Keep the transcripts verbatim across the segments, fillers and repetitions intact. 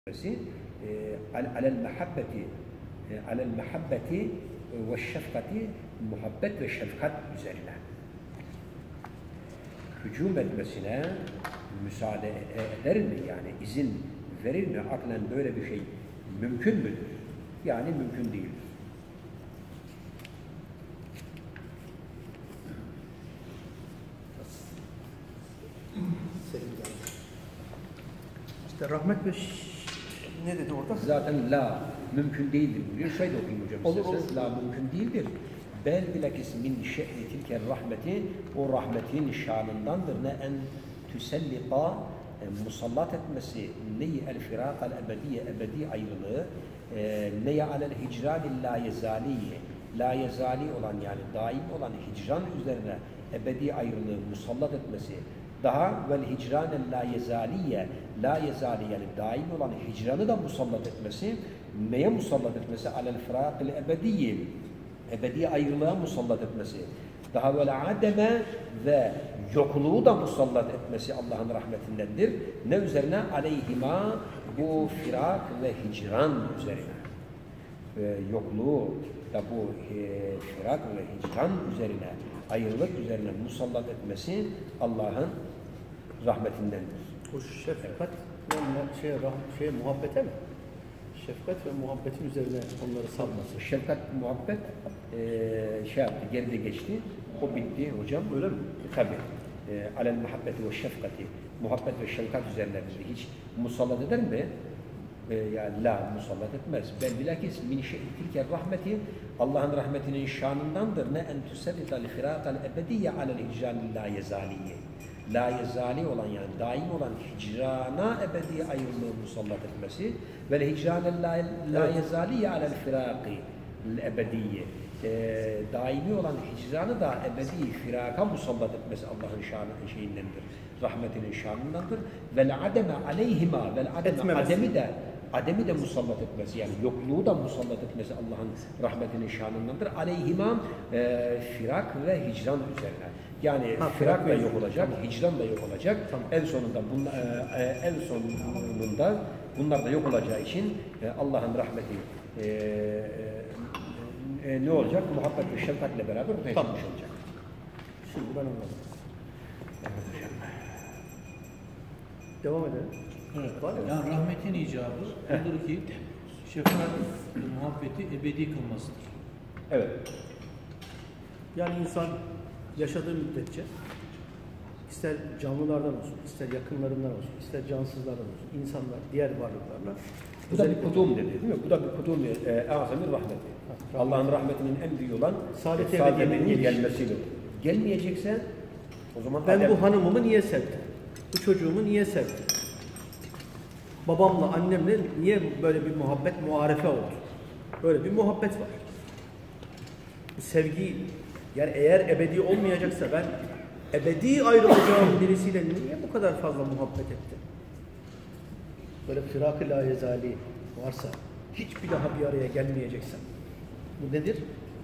على المحبة على المحبة والشفقة muhabbet ve şefkat üzerine hücum etmesine müsaade eder mi? Yani izin verir mi? Aklen böyle bir şey mümkün müdür? Yani mümkün değil. İşte rahmet ve ne dedi orada? Zaten la mümkün değildir buyuruyor. Şöyle okuyayım hocam. Olur, olur. La mümkün değildir. Bel bilakis min şe'ni tilker rahmeti, o rahmetin şanındandır. Ne en tüsellita musallat etmesi neyi el firakal ebediye ebedi ayrılığı neyi alel hicranil la yezaliye la yezali olan yani daim olan hicran üzerine ebedi ayrılığı musallat etmesi daha vel hicranel la yezaliye la yezali yani daim olan hicranı da musallat etmesi neye musallat etmesi alel firakal ebediye ebedi ayrılığa musallat etmesi daha böyle ademe ve yokluğu da musallat etmesi Allah'ın rahmetindendir. Ne üzerine? Aleyhima bu firak ve hicran üzerine. Ve yokluğu da bu e, firak ve hicran üzerine, ayrılık üzerine musallat etmesi Allah'ın rahmetindendir. O şefkat ve şey, şey, muhabbete mi? Şefkat ve muhabbetin üzerine onları salması. Şefkat, muhabbet e, şey yaptı, geride geçti. O bitti hocam. Öyle mi? Tabii. E, alel muhabbeti ve şefkati. Muhabbet ve şefkat üzerine bizi hiç musallat eder mi? E, yani la musallat etmez. Bel bilakis min şey'i tilker rahmeti Allah'ın rahmetinin şanındandır. Ne en tüsellita li firaqal ebediyye alel hicranil la yezaliye. La yezali olan yani daim olan hicrana ebedi ayrılığı musallat etmesi ve hicranel la, la yezaliye alel firaqi ebediyye. E, daimi olan hicranı da ebedi firaka musallat etmesi Allah'ın şanı şeyindendir. Rahmetinin şanındandır. Vel ademe aleyhima vel ademe ademi de ademi de musallat etmesi yani yokluğu da musallat etmesi Allah'ın rahmetinin şanındandır. Aleyhima e, firak ve hicran üzerine. Yani ha, firak da yok olacak, tamam. Hicran da yok olacak. Tamam. En sonunda bunla, e, en sonunda bunlar da yok olacağı için e, Allah'ın rahmeti e, e, ne olacak? Muhabbet ve şefkatle beraber ortaya tamam. çıkmış olacak. Şimdi ben anladım. Evet hocam. Devam edelim. Evet. Var yani rahmetin icabı odur ki şefkat muhabbeti ebedi kılmasıdır. Evet. Yani insan yaşadığı müddetçe ister canlılardan olsun, ister yakınlarından olsun, ister cansızlardan olsun, insanlar, diğer varlıklarla bu da bir kudum dedi değil mi? Bu da bir kudum e, azami rahmeti. Allah'ın rahmetinin en büyüğü olan saadet ebediyenin gelmesiyle. Gelmeyecekse o zaman ben adem... bu hanımımı niye sevdim? Bu çocuğumu niye sevdim? Babamla, annemle niye böyle bir muhabbet muarefe oldu? Böyle bir muhabbet var. Bu sevgi, yani eğer ebedi olmayacaksa ben ebedi ayrılacağım birisiyle niye bu kadar fazla muhabbet ettim? Böyle firak-ı la yezali varsa, hiçbir daha bir araya gelmeyeceksem, bu nedir?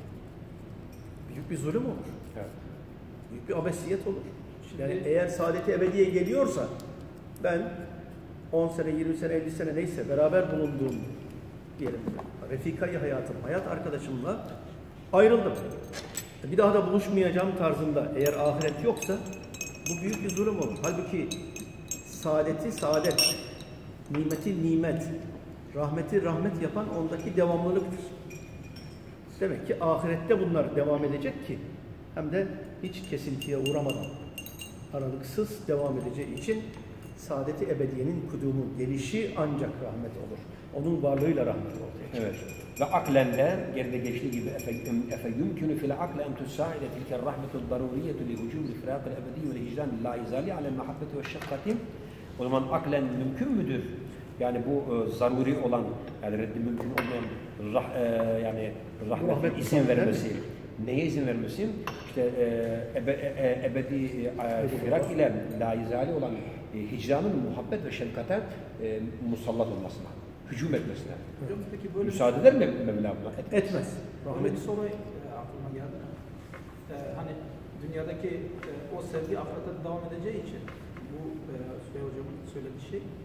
Büyük bir zulüm olur. Evet. Büyük bir abesiyet olur. Yani eğer saadet-i ebediye geliyorsa, ben on sene, yirmi sene, elli sene neyse beraber bulunduğum diyelim, refika-i hayatım, hayat arkadaşımla ayrıldım. Bir daha da buluşmayacağım tarzında eğer ahiret yoksa bu büyük bir zulüm olur. Halbuki saadeti saadet, nimeti nimet, rahmeti rahmet yapan ondaki devamlılıktır. Demek ki ahirette bunlar devam edecek ki hem de hiç kesintiye uğramadan aralıksız devam edeceği için saadet-i ebediyenin kudumu, gelişi ancak rahmet olur. Onun varlığıyla rahmet ortaya çıkar. Evet. Ve aklen de geride geçtiği gibi efe yumkünü fil akle en tusaide tilker rahmetul daruriyetu li vücudil firakil ebedi ve hicran la izali alel muhabbeti ve şefkati. O zaman aklen mümkün müdür? Yani bu e, zaruri olan, yani reddi mümkün olmayan rah, e, yani rahmetin izin vermesi. Neye izin vermesi? İşte e, ebe, e, ebedi e, firak ile la izali olan e, hicranın muhabbet ve şefkate e, musallat olmasına, hücum etmesine. Hocam peki böyle müsaade eder mi Mevla buna? Etmez. Etmez. Böyle bir soru e, aklıma geldi. E, hani dünyadaki e, o sevgi ahirete devam edeceği için bu e, Süleyman Hocam'ın söylediği şey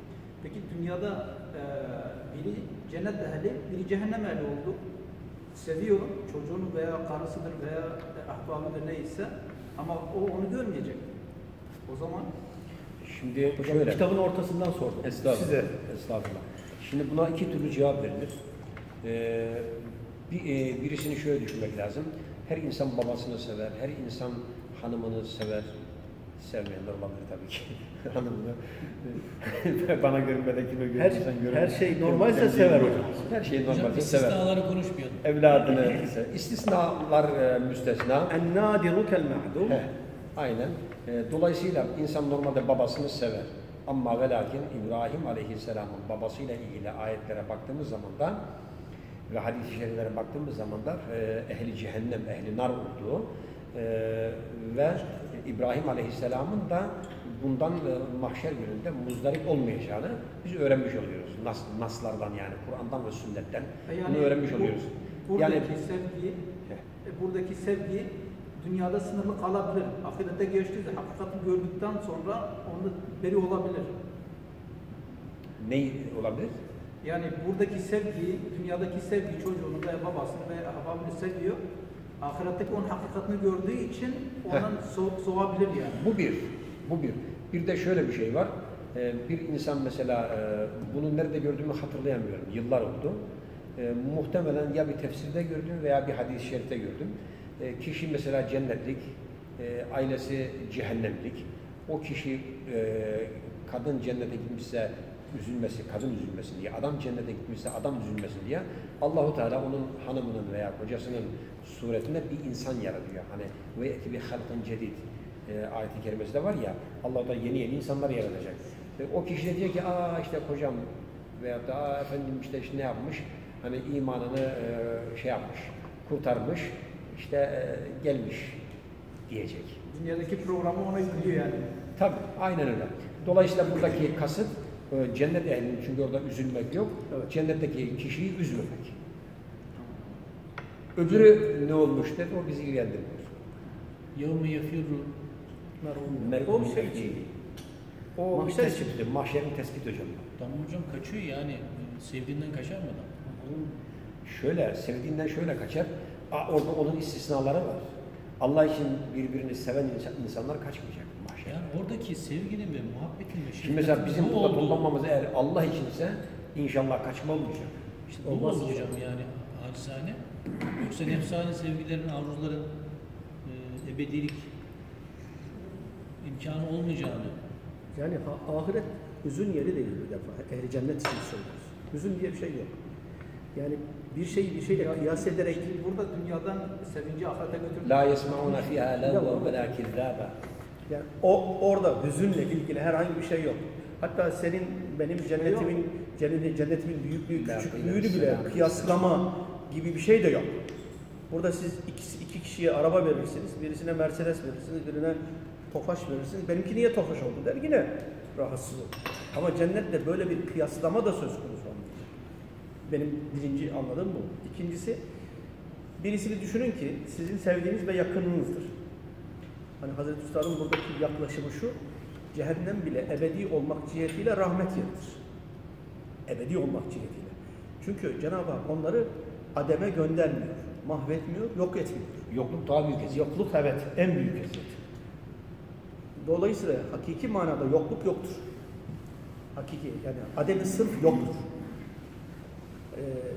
Peki dünyada e, biri cennet ehli, biri cehennem ehli oldu. Seviyor çocuğunu veya karısıdır veya ahbabıdır neyse ama o onu görmeyecek. O zaman Şimdi Hocam şöyle. kitabın ortasından sordum. Estağfurullah. Size. Estağfurullah. Şimdi buna iki türlü cevap verilir. Ee, bir, e, birisini şöyle düşünmek lazım. Her insan babasını sever, her insan hanımını sever. Sevmeyenler olabilir tabii ki. Hanımını. Bana görünmeden kime Her, görünürsen görün. her şey normalse sever hocam. Her şey Hocam normalse sever. istisnaları konuşmayalım. Evladını sever. İstisnalar e, müstesna. En-nadiru kel-ma'dum. He, aynen. E, dolayısıyla insan normalde babasını sever. Ama ve lakin İbrahim Aleyhisselam'ın babasıyla ilgili ayetlere baktığımız zaman da ve hadis-i şeriflere baktığımız zaman da e, ehli cehennem, ehli nar olduğu e, ve İbrahim Aleyhisselam'ın da bundan e, mahşer gününde muzdarip olmayacağını biz öğrenmiş oluyoruz. Nas, naslardan yani Kur'an'dan ve sünnetten yani bunu öğrenmiş bu, oluyoruz. Buradaki Yani sevgi, e, buradaki sevgi dünyada sınırlı kalabilir. Ahirette geçtiğinde hakikati gördükten sonra onda beri olabilir. ne olabilir? Yani buradaki sevgi, dünyadaki sevgi çocuğunu veya babasını veya ahbabını seviyor. Ahiretteki onun hakikatini gördüğü için ondan so soğabilir yani. Bu bir. Bu bir. Bir de şöyle bir şey var. Ee, bir insan mesela e, bunu nerede gördüğümü hatırlayamıyorum. Yıllar oldu. E, muhtemelen ya bir tefsirde gördüm veya bir hadis-i şerifte gördüm. E, kişi mesela cennetlik, e, ailesi cehennemlik. O kişi e, kadın cennete gitmişse üzülmesi, kadın üzülmesin diye, adam cennete gitmişse adam üzülmesin diye Allahu Teala onun hanımının veya kocasının suretinde bir insan yaratıyor. Hani ve eti bir halkın cedid e, ayet-i kerimesi var ya, Allah da yeni yeni insanlar yaratacak. E, o kişi de diyor ki, aa işte kocam veyahut da aa efendim işte, işte ne yapmış? Hani imanını e, şey yapmış, kurtarmış, işte e, gelmiş diyecek. Dünyadaki programı ona yüklüyor yani. Tabii, aynen öyle. Dolayısıyla buradaki kasıt e, cennet ehlinin, çünkü orada üzülmek yok. Evet. Cennetteki kişiyi üzmemek. Öbürü ne olmuştur? O bizi ilgilendirmiyor. يَوْمَ يَفِرُّ O bir şey değil. O O bir şey tespittir, mahşerin tespit hocam. Tamam hocam kaçıyor yani. Sevdiğinden kaçar mı adam? Şöyle, sevdiğinden şöyle kaçar. Aa, orada onun istisnaları var. Allah için birbirini seven insan- insanlar kaçmayacak mahşer. Yani oradaki sevginin ve muhabbetin ve Şimdi mesela bizim bu burada olduğu- toplanmamız eğer Allah içinse inşallah kaçma olmayacak. İşte bu oldu hocam yani acizane. Yoksa nefsani sevgilerin, arzuların e, ebedilik imkanı olmayacağını. Yani ha- ahiret hüzün yeri değil bir defa. Ehli cennet için söylüyoruz. Hüzün diye bir şey yok. Yani bir şeyi bir şeyle kıyas ederek Şimdi burada dünyadan sevinci ahirete götürdük. La yesmauna fiha lagwa ve la kizzaba. yani o orada hüzünle ilgili herhangi bir şey yok. Hatta senin benim cennetimin cennet, cennetimin büyüklüğü, La küçüklüğünü bile kıyas- kıyaslama gibi bir şey de yok. Burada siz iki, iki kişiye araba verirsiniz. Birisine Mercedes verirsiniz, birine Tofaş verirsiniz. Benimki niye Tofaş oldu der, yine rahatsız olur. Ama cennette böyle bir kıyaslama da söz konusu olmayacak. Benim birinci anladığım bu. İkincisi, birisini düşünün ki sizin sevdiğiniz ve yakınınızdır. Hani Hazreti Üstad'ın buradaki yaklaşımı şu, cehennem bile ebedi olmak cihetiyle rahmet yeridir. Ebedi olmak cihetiyle. Çünkü Cenab-ı Hak onları ademe göndermiyor, mahvetmiyor, yok etmiyor. Yokluk daha büyük eziyet. Yokluk evet, en büyük eziyet. Dolayısıyla hakiki manada yokluk yoktur. Hakiki, yani ademi sırf yoktur. Ee,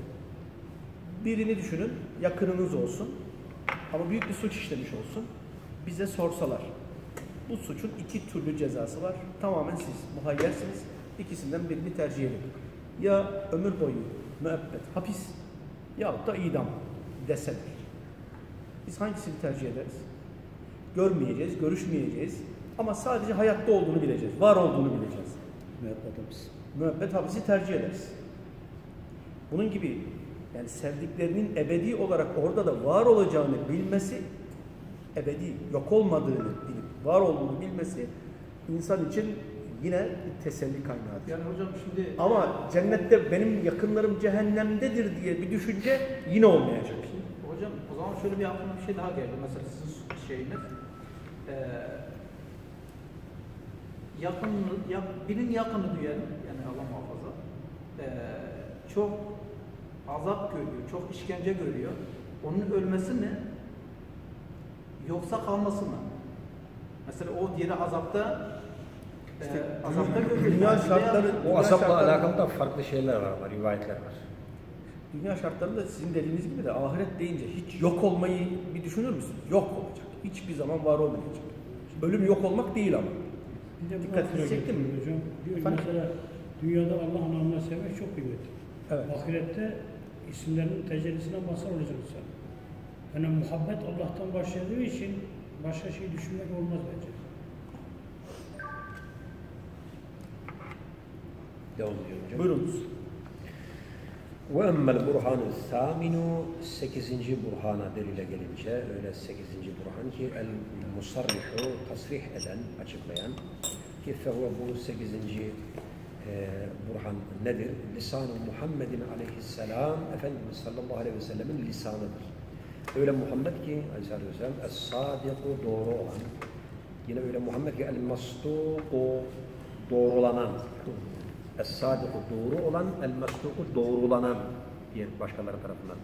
birini düşünün, yakınınız olsun ama büyük bir suç işlemiş olsun. Bize sorsalar, bu suçun iki türlü cezası var. Tamamen siz muhayyersiniz. İkisinden birini tercih edin. Ya ömür boyu müebbet hapis yahut da idam deseler. Biz hangisini tercih ederiz? Görmeyeceğiz, görüşmeyeceğiz ama sadece hayatta olduğunu bileceğiz, var olduğunu bileceğiz. Müebbet hapis. Müebbet hapisi tercih ederiz. Bunun gibi yani sevdiklerinin ebedi olarak orada da var olacağını bilmesi, ebedi yok olmadığını bilip var olduğunu bilmesi insan için yine bir teselli kaynağıdır. Yani hocam şimdi Ama cennette benim yakınlarım cehennemdedir diye bir düşünce yine olmayacak. Şimdi, hocam o zaman şöyle bir aklıma bir şey daha geldi. Mesela sizin şeyiniz. Ee, yakın, yak, birinin yakını diyelim, yani Allah muhafaza, ee, çok azap görüyor, çok işkence görüyor. Onun ölmesi mi? Yoksa kalması mı? Mesela o diğeri azapta İşte e, azapta görüyor. dünya Yani şartları- veya- O azapla şartları- alakalı da farklı şeyler var, var rivayetler var. Dünya şartlarında sizin dediğiniz gibi de ahiret deyince hiç yok olmayı bir düşünür müsünüz? Yok olacak. Hiçbir zaman var olmayacak. Ölüm yok olmak değil ama. Bir de Dikkat buna edecek değil mi? hocam? Diyor ki Efendim? mesela dünyada Allah'ın anlamına sevmek çok kıymetli. Evet. Ahirette isimlerinin tecellisine mazhar olacak insan. Yani muhabbet Allah'tan başladığı için başka şey düşünmek olmaz bence. Devam ediyorum hocam. Buyurunuz. وَاَمَّا الْبُرْحَانُ الثَّامِنُ sekizinci burhana delile gelince, öyle sekizinci burhan ki el-musarrihu tasrih eden, açıklayan ki fehuve bu sekizinci e, burhan nedir? Lisan-ı Muhammedin aleyhisselam Efendimiz sallallahu aleyhi ve sellemin lisanıdır. Öyle Muhammed ki aleyhisselatü vesselam es-sadiku doğru olan, yine öyle Muhammed ki el-mastuku doğrulanan, Es-sadiku doğru olan, el-mesduku doğrulanan diye başkaları tarafından.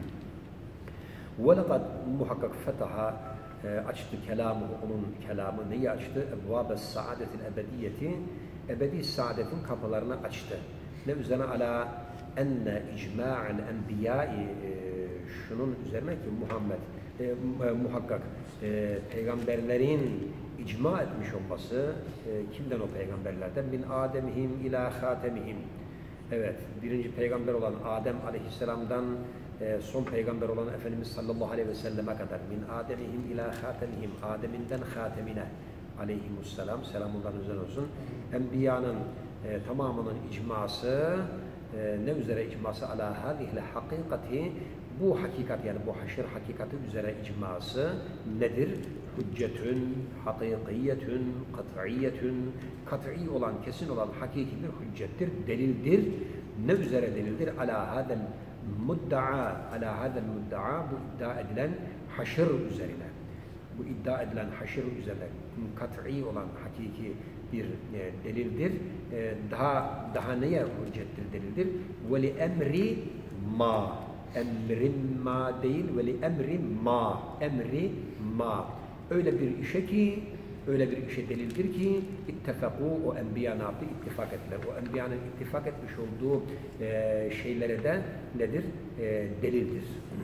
وَلَقَدْ muhakkak fetaha e, açtı kelamı, onun kelamı neyi açtı? اَبْوَابَ السَّعَادَةِ الْاَبَدِيَّةِ Ebedi saadetin kapılarını açtı. Ne üzerine ala enne icma'al enbiyai şunun üzerine ki Muhammed e, muhakkak e, peygamberlerin icma etmiş olması e, kimden o peygamberlerden? Min ademihim ila hatemihim. Evet, birinci peygamber olan Adem aleyhisselamdan e, son peygamber olan Efendimiz sallallahu aleyhi ve selleme kadar min ademihim ila hatemihim, Adem'inden hatemine aleyhimusselam, selamından üzerine olsun. Enbiyanın e, tamamının icması e, ne üzere icması? Ala hâzihil hakikati, bu hakikat yani bu haşir hakikati üzere icması nedir? Hüccetün, hakikiyetün, kat'iyyetün, kat'i olan, kesin olan hakiki bir hüccettir, delildir. Ne üzere delildir? Ala hadel mudda'a, ala hadel mudda'a, bu iddia edilen haşir üzerine. Bu iddia edilen haşir üzerine kat'i olan hakiki bir e, delildir. E, daha daha neye hüccettir, delildir? Ve li emri ma, emrin ma değil, ve li emri ma, emri ma. Öyle bir işe ki, öyle bir işe delildir ki ittifakû, o enbiya ne yaptı? İttifak ettiler. O enbiyanın ittifak etmiş olduğu e, şeylere de nedir? E, delildir.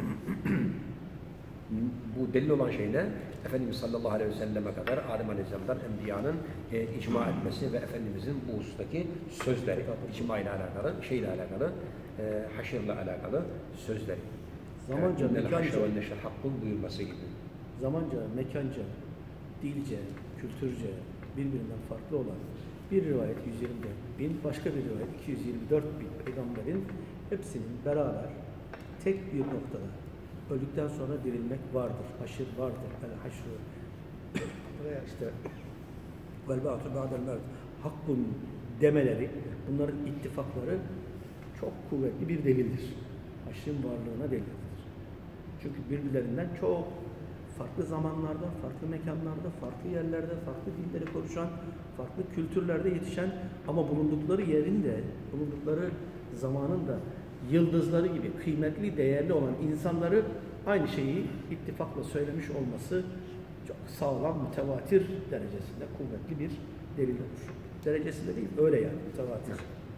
Bu delil olan şey ne? Efendimiz sallallahu aleyhi ve selleme kadar Adem aleyhisselam'dan enbiyanın e, icma etmesi ve Efendimizin bu husustaki sözleri, icma ile alakalı, şeyle alakalı, e, haşirle alakalı sözleri. Zamanca, yani, mekanca, ve neşr hakkın buyurması gibi. zamanca, mekanca, dilce, kültürce birbirinden farklı olan bir rivayet yüz yirmi dört bin, başka bir rivayet iki yüz yirmi dört bin peygamberin hepsinin beraber tek bir noktada öldükten sonra dirilmek vardır, haşir vardır, el haşru veya işte vel ba'tu ba'del mevt hakkun demeleri, bunların ittifakları çok kuvvetli bir delildir. Haşrin varlığına delildir. Çünkü birbirlerinden çok farklı zamanlarda, farklı mekanlarda, farklı yerlerde, farklı dilleri konuşan, farklı kültürlerde yetişen ama bulundukları yerin de, bulundukları zamanın da yıldızları gibi kıymetli, değerli olan insanları aynı şeyi ittifakla söylemiş olması çok sağlam, mütevatir derecesinde kuvvetli bir delil olur. Derecesinde değil, öyle yani, mütevatir.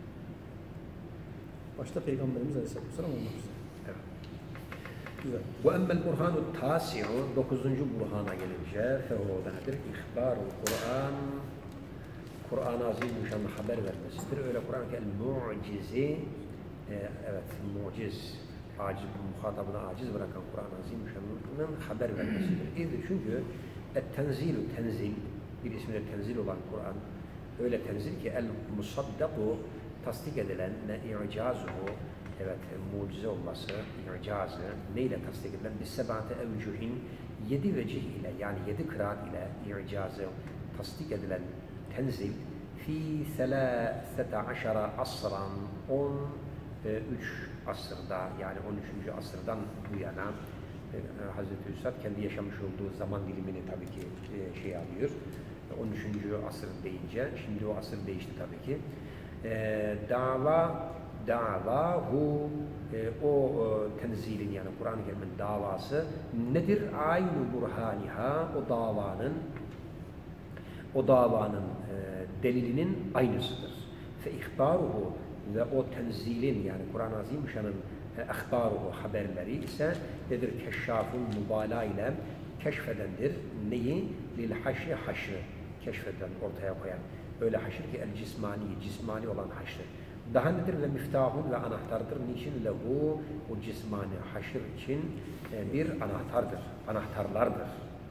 Başta Peygamberimiz Aleyhisselatü Vesselam olmak üzere. Evet. Güzel. وَاَمَّا الْبُرْحَانُ التَّاسِعُ dokuzuncu burhana gelince فَهُوَ nedir? İhbar-ı Kur'an, Kur'an-ı Azimüşşan'ın haber vermesidir. Öyle Kur'an ki el-mu'cizi, e, evet muciz, aciz, muhatabına aciz bırakan Kur'an-ı Azimüşşan'ın haber vermesidir. İzdir çünkü et-tenzilü, tenzil, bir ismiyle tenzil olan Kur'an, öyle tenzil ki el-musaddaku, tasdik edilen, ne i'cazuhu, evet, mucize olması, i'cazı, neyle tasdik edilen? Bissebate evcuhin, yedi vecih ile, yani yedi kıraat ile i'cazı tasdik edilen tenzil, fi selâsete aşara asran, on üç asırda, yani on üçüncü asırdan bu yana e, Hazreti Üstad kendi yaşamış olduğu zaman dilimini tabii ki e, şey alıyor, on üçüncü asır deyince, şimdi o asır değişti tabii ki. E, dava, davahu, e, o e, tenzilin yani Kur'an-ı Kerim'in davası nedir? Aynu burhaniha, o davanın, o davanın e, delilinin aynısıdır. Fe ihbaruhu ve o tenzilin yani Kur'an-ı Azimüşşan'ın e, ihbaruhu haberleri ise nedir? Keşşafun mübalağa ile keşfedendir. Neyi? Lil haşri haşrı. Keşfeden, ortaya koyan. Öyle haşr ki el cismani, cismani olan haşrı. Daha nedir? Ve miftahun ve anahtardır. Niçin? Lehu, o cismani haşr için e, bir anahtardır. Anahtarlardır.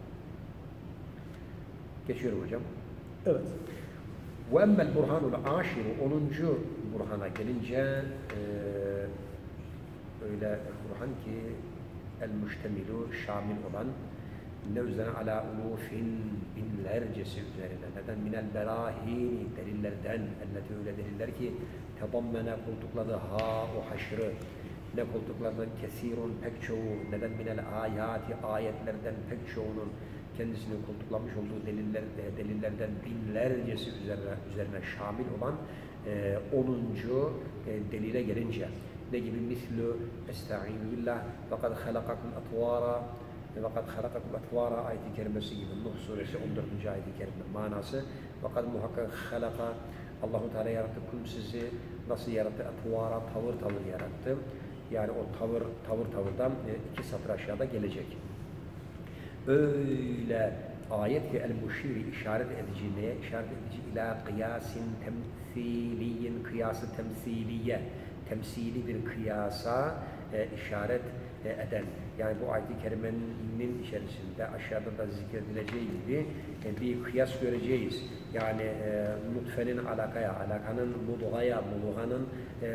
Geçiyorum hocam. Evet. Ve emmel burhanul aşiru, onuncu burhana gelince e, öyle burhan ki el müştemilu, şamil olan nevzene ala ulufin, binlercesi üzerine. Neden? Minel berahini, delillerden, elleti öyle deliller ki tedammene koltukladı ha o haşrı, ne koltukladı kesirun pek çoğu, neden? Minel ayati, ayetlerden pek çoğunun kendisini koltuklamış olduğu deliller, delillerden binlercesi üzerine, üzerine şamil olan e, onuncu e, delile gelince ne gibi? Mislu esta'inu billah ve kad halakakum atvara ve kad halakakum atvara ayet-i kerimesi gibi Nuh suresi on dördüncü ayet-i kerime manası ve kad muhakkak halaka Allah-u Teala yarattı kum sizi nasıl yarattı? Atvara tavır tavır yarattı. Yani o tavır tavır tavırdan e, iki satır aşağıda gelecek. Öyle ayet ki el-muşiri işaret edici neye? İşaret edici ila kıyasin temsiliyin, kıyası temsiliye, temsili bir kıyasa e, işaret e, eden. Yani bu ayet-i kerimenin içerisinde aşağıda da zikredileceği gibi e, bir kıyas göreceğiz. Yani e, nutfenin alakaya, alakanın mudgaya, mudganın e,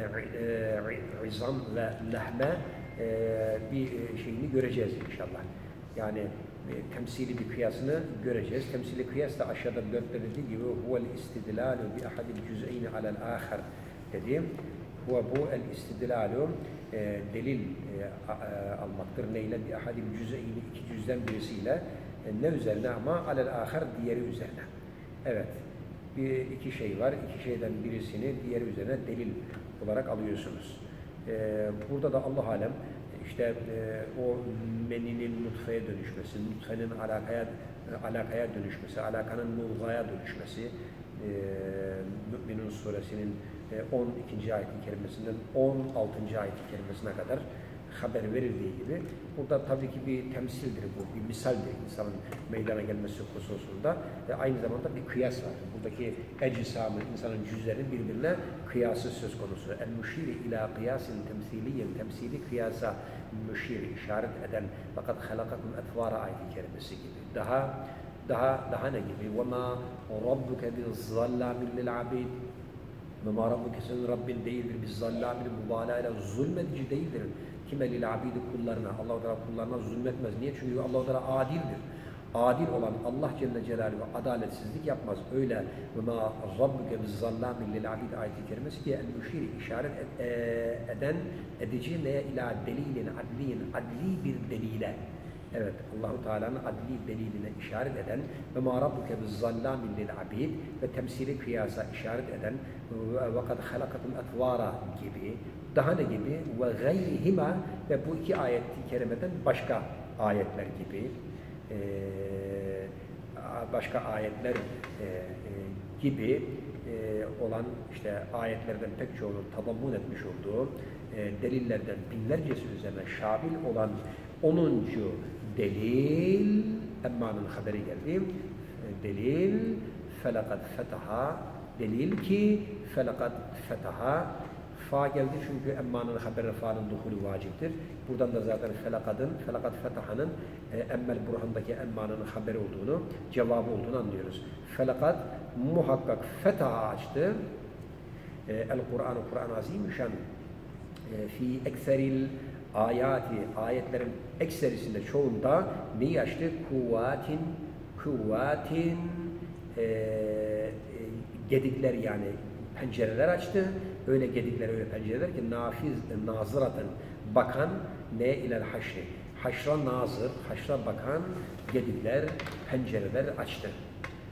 e, izam ve lahme e, bir şeyini göreceğiz inşallah. Yani e, temsili bir kıyasını göreceğiz. Temsili kıyas da aşağıda dörtte dediği gibi huvel istidlalu bi ahadil cüz'eyni alel ahar dediğim huve bu el istidlalu e, delil e, a, e, almaktır. Neyle? Bi ahadil cüz'eyni iki cüzden birisiyle e, ne üzerine ama alel ahar diğeri üzerine. Evet. Bir, iki şey var. İki şeyden birisini diğeri üzerine delil olarak alıyorsunuz. E, burada da Allah alem İşte e, o meninin nutfeye dönüşmesi, nutfenin alakaya, alakaya dönüşmesi, alakanın mudgaya dönüşmesi, e, Mü'minun suresinin e, on ikinci ayet-i kerimesinden on altıncı ayet-i kerimesine kadar haber verildiği gibi burada tabii ki bir temsildir bu, bir misaldir insanın meydana gelmesi hususunda ve aynı zamanda bir kıyas var. Buradaki ecisamı, insanın cüzlerinin birbirine kıyası söz konusu. El-müşiri ila kıyasin temsiliyen, temsili kıyasa müşir, işaret eden fakat halakakum etvara ayet-i kerimesi gibi. Daha daha daha ne gibi? وَمَا رَبُّكَ بِالظَّلَّامٍ لِلْعَبِيدِ وَمَا رَبُّكَ senin Rabbin değildir, bizzallâmin mübalağayla zulmedici değildir. Kime lil abidi kullarına, Allah-u Teala kullarına zulmetmez. Niye? Çünkü Allah-u Teala adildir. Adil olan Allah Celle Celaluhu adaletsizlik yapmaz. Öyle ve ma rabbuke bizzallamin lil abid ayet-i kerimesi ki el-müşir işaret ed, e, eden edici neye ila delilin adliyin adli bir delile. Evet, Allah-u Teala'nın adli deliline işaret eden ve ma rabbuke bizzallamin lil abid ve temsili kıyasa işaret eden ve kad halakatum etvara gibi. Daha ne gibi? Ve gayrihima ve bu iki ayet-i kerimeden başka ayetler gibi e, başka ayetler e, e, gibi e, olan işte ayetlerden pek çoğunun tadammun etmiş olduğu e, delillerden binlercesi üzerine şamil olan onuncu delil Emma'nın haberi geldi. E, delil felakat fetaha delil ki felakat fetaha fa geldi çünkü Emma'nın haberi fa'nın duhulü vaciptir. Buradan da zaten felakadın, felakat fetahanın e, emmel burhandaki Emma'nın haberi olduğunu, cevabı olduğunu anlıyoruz. Felakat muhakkak fetaha açtı. E, El-Kur'an-ı Kur'an-ı Azimüşşan e, fi ekseril ayati, ayetlerin ekserisinde çoğunda neyi açtı? Kuvvatin, kuvvatin e, e, gedikler yani pencereler açtı. Öyle gedikler, öyle pencereler ki nafiz, nazıratın bakan ne ilel haşri. Haşra nazır, haşra bakan gedikler, pencereler açtı.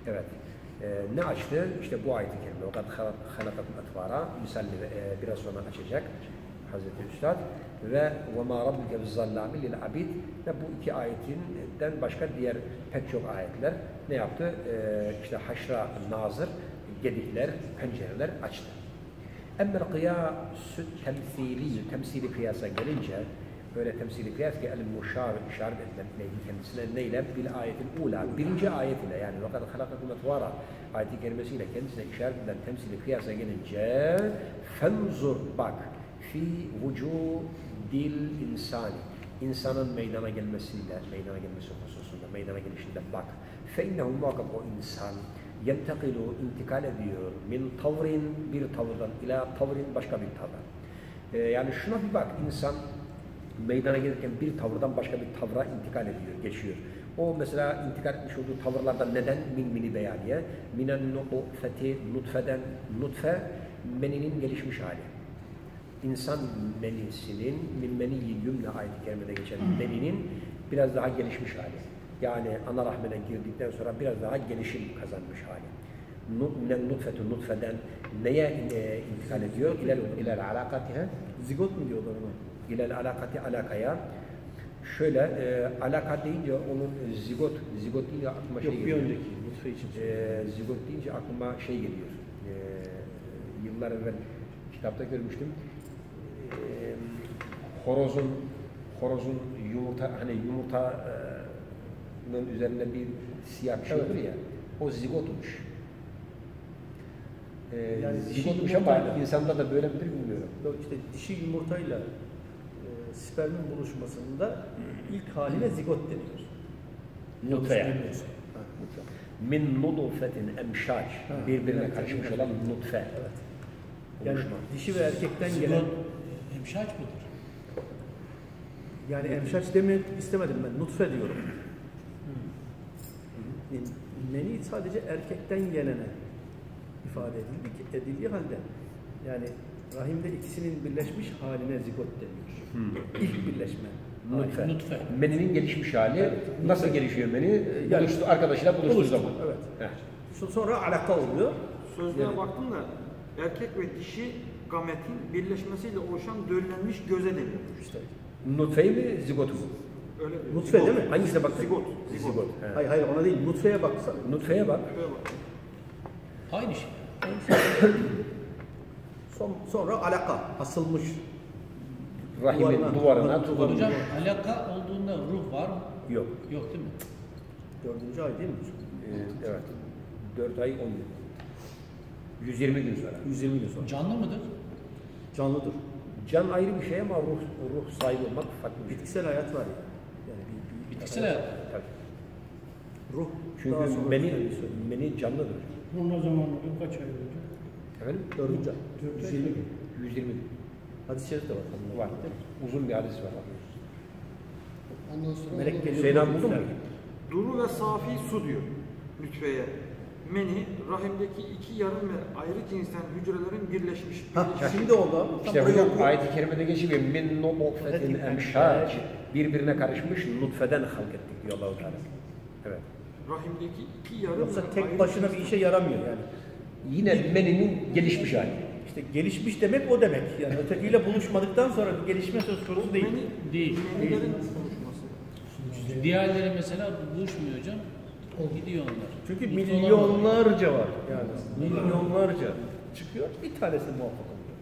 Evet. Ee, ne açtı? İşte bu ayet-i kerime. O kadar halakatul etvara misalini e, biraz sonra açacak Hazreti Üstad ve وَمَا رَبِّكَ بِالظَّلَّامِ لِلْعَبِيدِ ve bu iki ayetinden başka diğer pek çok ayetler ne yaptı? Ee, işte haşra nazır, gedikler, pencereler açtı. Emmel kıyâsü temsili, temsili kıyasa gelince böyle temsili kıyas ki el-muşar işaret edilen kendisine neyle? Bil ayetin ula. Birinci ayet ile yani وَقَدْ خَلَقَكُمْ اَطْوَارًا ayet-i kerimesiyle kendisine işaret edilen temsili kıyasa gelince fenzur bak fi vücudil insani insanın meydana gelmesiyle meydana gelmesi hususunda meydana gelişinde bak فَاِنَّهُ muhakkak o insan yentekilu intikal ediyor min tavrin bir tavırdan ila tavrin başka bir tavır. Ee, yani şuna bir bak insan meydana gelirken bir tavırdan başka bir tavra intikal ediyor, geçiyor. O mesela intikal etmiş olduğu tavırlardan neden min mini beyaniye? Minen nutfeti nutfeden nutfe meninin gelişmiş hali. İnsan menisinin min meniyyi yümne ayet-i kerimede geçen meninin biraz daha gelişmiş hali. Yani ana rahmine girdikten sonra biraz daha gelişim kazanmış hali. Minen nutfetu nutfeden neye e, intikal ediyor? İlel, ilel alakatihe. Zigot mu diyorlar ona? İlel alakati alakaya. Şöyle e, alaka deyince onun zigot, zigot deyince aklıma şey Yok, geliyor. bir önceki nutfe için. E, zigot deyince aklıma şey geliyor. E, yıllar evvel kitapta görmüştüm. E, horozun horozun yumurta hani yumurtanın üzerinde bir siyah bir şey olur ya. O zigotmuş. E, Yani zigotmuş dişi ama yumurtayla- insanda da böyle midir bilmiyorum. Yok işte dişi yumurtayla e, spermin buluşmasında ilk haline zigot deniyor. Nutfe yani. Yanlış bilmiyorsam. Ha, nutfe. Min nudufetin emşaç birbirine evet, karışmış evet. olan nutfe. Evet. Yani Oluşma. dişi ve erkekten Zigot, gelen hemşaç mıdır? yani emşaç demek istemedim ben. Nutfe diyorum. Yani meni sadece erkekten gelene ifade edildi ki edildiği halde yani rahimde ikisinin birleşmiş haline zigot deniyor. İlk birleşme. Nutfe. Nutfe. Meninin gelişmiş hali. Evet. Nasıl gelişiyor meni? Yani- Buluştu, arkadaşıyla buluştuğu Buluştu, zaman. evet. Heh. So- Sonra alaka oluyor. Sözlüğe Yani- baktım da erkek ve dişi gametin birleşmesiyle oluşan döllenmiş göze deniyor. İşte Nutfeyi mi, zigotu mu? Öyle diyor. Nutfe Zigot. değil mi? Hangisine baktın? Zigot. Zigot. Zigot. he. hayır hayır ona değil nutfeye baksana. Nutfeye bak. Şöyle bak. Aynı şey. Son, sonra alaka asılmış. Rahimin Duvarına- duvarına, duvarına- tutunmuş. Hocam alaka olduğunda ruh var mı? Yok. Yok değil mi? Dördüncü ay değil mi? Ee, evet. dört ay on gün. yüz yirmi gün sonra. yüz yirmi gün sonra. Canlı mıdır? Canlıdır. Can ayrı bir şey ama ruh ruh sahibi olmak farklı bir şey. Bitkisel hayat var ya. Yani bir, bir, Bitkisel hayat. Tabii. Ruh. Çünkü daha sonra meni, bir şey. meni canlıdır. Bu ne zaman oluyor? Kaç ay oluyor? Efendim? Dördüncü ay. Dört yüz ay. yirmi gün. yüz yirmi gün. Hadis-i şerif de var. Var. Uzun bir hadis var. Ondan sonra Melek onu- geliyor. Hüseyin abi buldun mu? Duru ve safi su diyor nütfeye. Meni rahimdeki iki yarım ve ayrı cinsten hücrelerin birleşmiş. Ha, birleşmiş. şimdi oldu. Tam İşte buraya hocam oku. ayet-i kerimede geçiyor. Min nutfetin emşac. Birbirine karışmış nutfeden halk ettik diyor Allah-u Teala. Evet. Rahimdeki iki yarım Yoksa ve tek ayrı başına bir cinsten- işe yaramıyor yani. Yine meninin gelişmiş hali. İşte gelişmiş demek o demek. Yani ötekiyle buluşmadıktan sonra bir gelişme söz konusu değil. Meni, Değil. menilerin oluşması. Diğerleri mesela buluşmuyor hocam. Gidiyor onlar. Çünkü Nutfe olan- milyonlarca var yani. Milyonlarca çıkıyor. Bir tanesi muvaffak oluyor.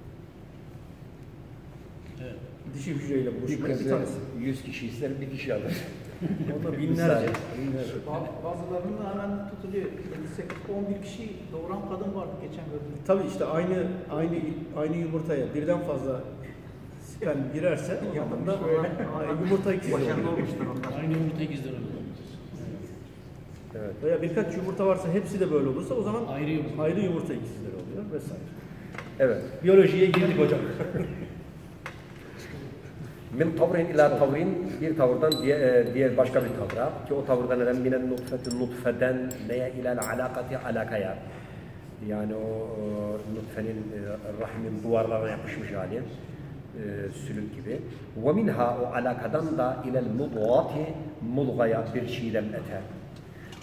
Evet. Dişi hücreyle Bir buluşmak bir kızı tanesi. yüz kişi ister bir kişi alır. Onda binlerce. binlerce. Ba- Bazılarının hemen tutuluyor. yedi sekiz on bir kişi doğuran kadın vardı geçen gördüm. Tabii işte aynı aynı aynı yumurtaya birden fazla sperm girerse o zaman da yumurta ikizleri Başarılı oluyor. olmuştur onlar. Aynı yumurta ikizleri oluyor. Evet. Veya birkaç yumurta varsa hepsi de böyle olursa o zaman Ayrı yumurta. ayrı yumurta ikizleri oluyor vesaire. Evet. Biyolojiye girdik hocam. Min tavrin ila tavrin bir tavırdan diğer, diğer başka bir tavra ki o tavırdan neden minen nutfeti nutfeden neye ilal alakati alakaya yani o e, nutfenin e, rahimin duvarlarına yapışmış hali e, sülük gibi ve minha o alakadan da ilal mudgati mudgaya bir çiğdem ete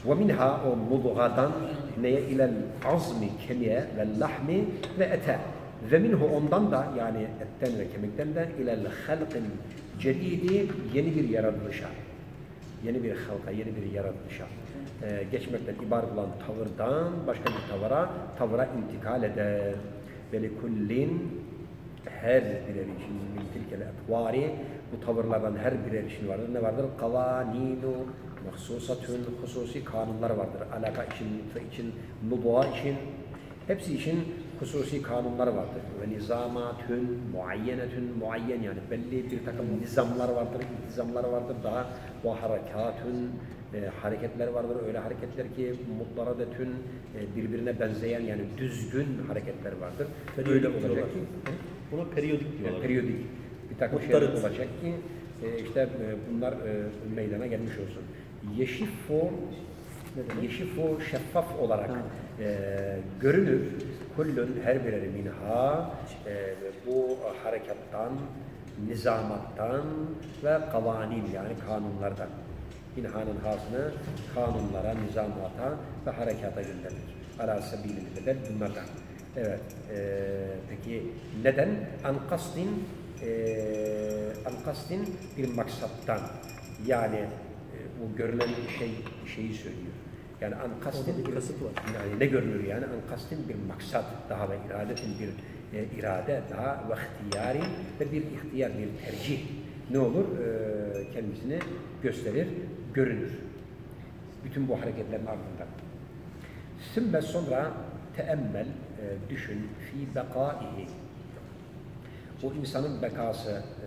Ve minha o mudgadan neye ilel azmi kemiğe ve lahmi ve ete. Ve minhu ondan da yani etten ve kemikten de ilel halqin cedidi yeni bir yaratılışa. Yeni bir halka, yeni bir yaratılışa. Ee, geçmekten ibaret olan tavırdan başka bir tavıra, tavıra intikal eder. Ve likullin her birer için min tilkel etvari bu tavırlardan her birer için vardır. Ne vardır? Kavaninu mahsusatun hususi kanunlar vardır. Alaka için, nutfe için, nubuğa için hepsi için hususi kanunlar vardır. Ve nizamatun muayyenetun muayyen yani belli bir takım nizamlar vardır, intizamlar vardır. Daha ve harekatun e, hareketler vardır. Öyle hareketler ki mutlaradetün e, birbirine benzeyen yani düzgün hareketler vardır. Öyle olacak ki buna periyodik diyorlar. Yani periyodik bir takım Mutlarıt. şeyler olacak ki e, işte e, bunlar e, meydana gelmiş olsun. Yeşifo yeşifo şeffaf olarak e, görünür. Kullun her bireri minha e, bu harekattan, nizamattan ve kavanin yani kanunlardan. İnhanın hasını kanunlara, nizamata ve harekata gönderdik. Ala sebilinde de bunlardan. Evet. E, peki neden? An kastin e, an kastin bir maksattan yani e, bu görülen şey şeyi söylüyor. Yani an kastin bir kasıt var. Yani ne görünür yani? An kastin bir maksat daha ve iradetin bir e, irade daha ve ihtiyarin ve bir ihtiyar, bir tercih ne olur? E, kendisini gösterir, görünür. Bütün bu hareketlerin ardından. Sümme sonra teemmel, e, düşün, fi bekaihi. O insanın bekası, e,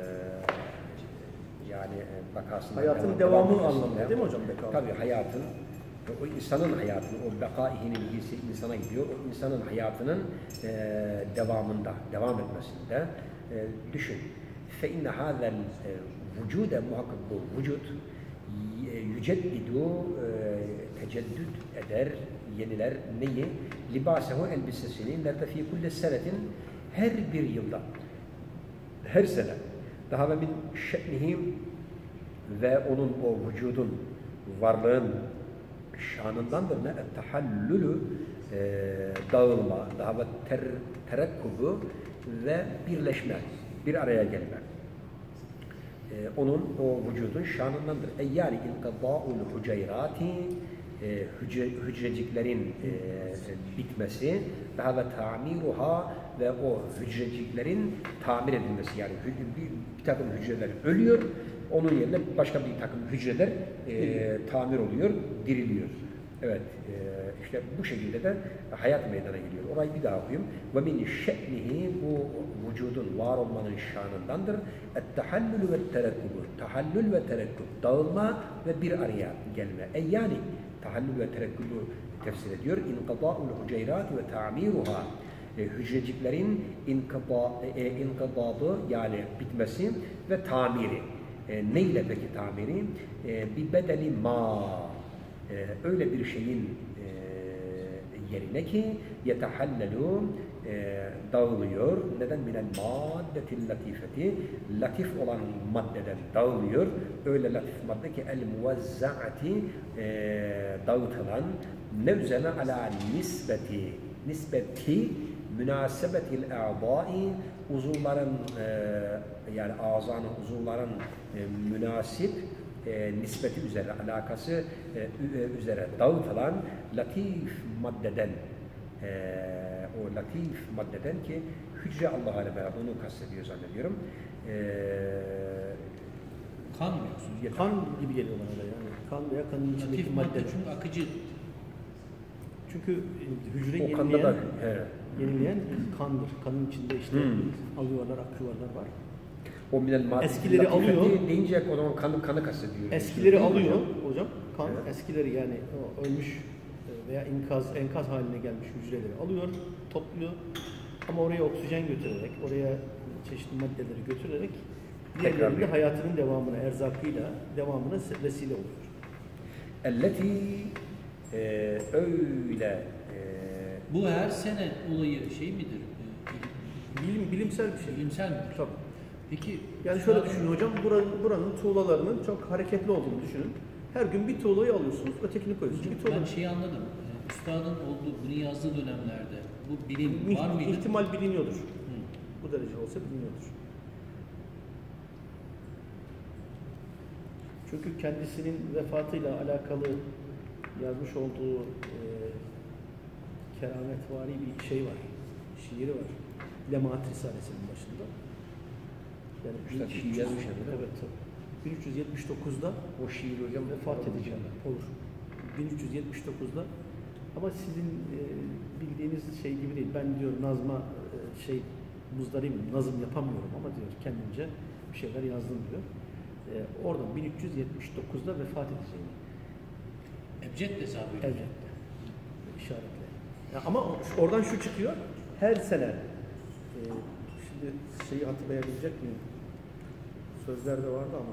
yani e, bekasının hayatın devamı anlamında değil mi hocam beka? Tabii hayatın, o insanın hayatını, o bekaihinin ilgisi insana gidiyor. O insanın hayatının e, devamında, devam etmesinde e, düşün. Fe inne hâzel vücude muhakkak bu vücut yüceddidu teceddüd eder, yeniler neyi? Libasehu elbisesini nerede fi kulle senetin her bir yılda, her sene. Daha ve min şe'nihi ve onun o vücudun, varlığın şanındandır ne? Tahallülü e, dağılma, daha ve ter, terekkubu ve birleşme, bir araya gelme. E, onun o vücudun şanındandır. E yani inkadâ'ul hüceyrâti e, hücre, hücreciklerin e, bitmesi daha ve tamiruha ve o hücreciklerin tamir edilmesi yani bir, bir takım hücreler ölüyor, onun yerine başka bir takım hücreler e, tamir oluyor, diriliyor. Evet, e, işte bu şekilde de hayat meydana geliyor. Orayı bir daha okuyayım. Ve min şe'nihi bu vücudun var olmanın şanındandır. Et-tahallül ve terekkubur. Tahallül ve terekkub. Dağılma ve bir araya gelme. E yani tahallül ve terekkubu tefsir ediyor. İnkadâ'ul hüceyrat ve ta'miruha. E, hücreciklerin inkıda, e, inkıdadı yani bitmesi ve tamiri. E, neyle peki tamiri? E, bir bedeli ma. E, öyle bir şeyin e, yerine ki yetehallelu e, dağılıyor. Neden? Minel maddetil latifeti. Latif olan maddeden dağılıyor. Öyle latif madde ki el muvazzaati e, dağıtılan ne üzerine ala nisbeti nisbeti münasebetil a'dai uzuvların e, yani azanın uzuvların e, münasip e, nispeti üzere alakası e, üzere dağıtılan latif maddeden e, o latif maddeden ki hücre Allah alem bunu kastediyor zannediyorum. E, kan mı yoksa? Kan gibi geliyor bana da yani. Kan veya kanın içindeki Latif madde madde. çünkü akıcı. Çünkü hücre o kanda yenileyen, da he. yenileyen kandır. Kanın içinde işte Hmm. alıyorlar, akıyorlar var. O minel madde Eskileri alıyor. deyince o zaman kanı kanı kastediyor. Eskileri Değil mi alıyor hocam? hocam. Kan Evet. eskileri yani o ölmüş veya enkaz enkaz haline gelmiş hücreleri alıyor, topluyor. Ama oraya oksijen götürerek, oraya çeşitli maddeleri götürerek diğerlerinde hayatının devamına, erzakıyla devamına vesile oluyor. Elleti e, öyle e, Bu her sene olayı şey midir? Bilim, bilimsel bir şey. Bilimsel mi? Tabii. Peki Yani şöyle düşünün hocam, buranın, buranın tuğlalarının çok hareketli olduğunu düşünün. Her gün bir tuğlayı alıyorsunuz, ötekini koyuyorsunuz. Hocam, Bir tuğla. ben şeyi anladım. Ee, Üstadın olduğu, bunu yazdığı dönemlerde bu bilim var İh- mıydı? İhtimal biliniyordur. Hı. Bu derece olsa biliniyordur. Çünkü kendisinin vefatıyla alakalı yazmış olduğu e, kerametvari bir şey var. Şiiri var. Lemaat Risalesi'nin başında. Yani Üstad bin şiir üç yüz yazmış yani, değil mi? Evet. tabii. bin üç yüz yetmiş dokuzda O şiir hocam vefat edeceğim. Olur. bin üç yüz yetmiş dokuzda. Ama sizin e, bildiğiniz şey gibi değil. Ben diyor nazma e, şey muzdarıyım, nazım yapamıyorum ama diyor kendimce bir şeyler yazdım diyor. E, oradan bin üç yüz yetmiş dokuzda vefat edeceğini Ebced hesabıyla. elbette işaretle. Ya ama o- oradan şu çıkıyor. Her sene e, şimdi şeyi hatırlayabilecek miyim? Sözlerde vardı ama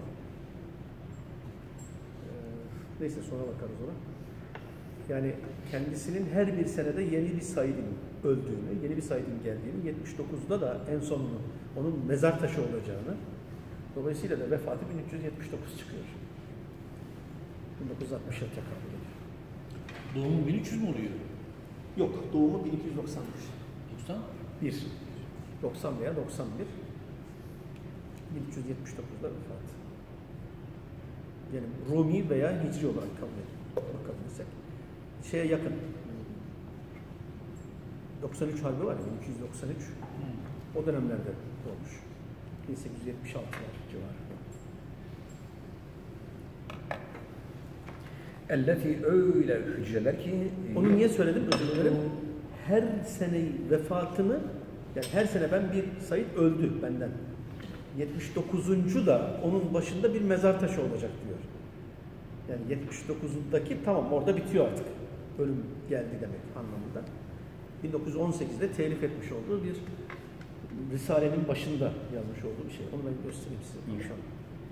e, neyse sonra bakarız ona. Yani kendisinin her bir senede yeni bir Said'in öldüğünü, yeni bir Said'in geldiğini, yetmiş dokuzda da en sonunu onun mezar taşı olacağını, dolayısıyla da vefatı bin üç yüz yetmiş dokuz çıkıyor. bin dokuz yüz altmışa tekabül ediyor. Doğumu bin üç yüz mü oluyor? Yok, doğumu bin iki yüz doksan bir. doksan? bir. doksan veya doksan bir. bin üç yüz yetmiş dokuzda vefat. Yani Rumi veya Hicri olarak kabul edilir. Bakabilirsek. Şeye yakın. doksan üç harbi var ya, bin iki yüz doksan üç. O dönemlerde doğmuş. bin sekiz yüz yetmiş altılar civarı. Elleti öyle hücreler ki Onu niye söyledim özür dilerim? Her sene vefatını, yani her sene ben bir Said öldü benden. yetmiş dokuzuncu da onun başında bir mezar taşı olacak diyor. Yani yetmiş dokuzdaki tamam orada bitiyor artık. Ölüm geldi demek anlamında. bin dokuz yüz on sekizde telif etmiş olduğu bir Risale'nin başında yazmış olduğu bir şey. Onu ben göstereyim size inşallah.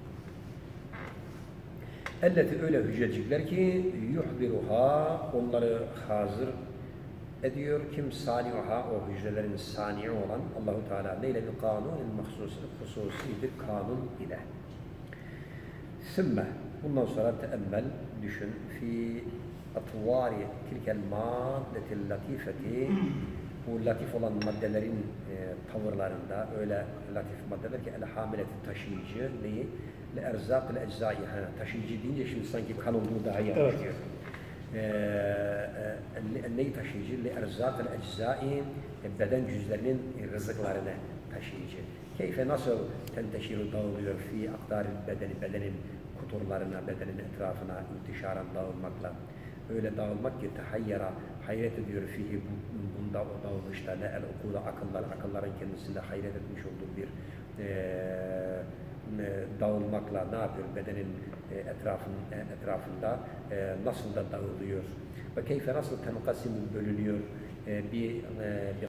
elleti öyle hücrecikler ki yuhbiruha onları hazır ediyor kim saniuha o hücrelerin sani'i olan Allahu Teala neyle bir kanunun mahsusi hususi bir kanun ile. Sümme bundan sonra teemmel düşün fi atvari tilkel maddetil latifeti bu latif olan maddelerin e, tavırlarında öyle latif maddeler ki el hamileti taşıyıcı neyi? Le erzak le eczai taşıyıcı deyince şimdi sanki kan olduğunu daha iyi Evet. anlıyor. Neyi taşıyıcı? Le erzak le eczai beden cüzlerinin rızıklarını taşıyıcı. Keyfe nasıl tenteşiru dağılıyor fi aktaril bedeni bedenin kuturlarına, bedenin etrafına intişaran dağılmakla. Öyle dağılmak ki tehayyara hayret ediyor fihi bunda o dağılışta le el okula akıllar, akılların kendisinde hayret etmiş olduğu bir e, dağılmakla ne yapıyor bedenin e, etrafın, e, etrafında e, nasıl da dağılıyor ve keyfe nasıl tenkasim bölünüyor e, bir, e, bir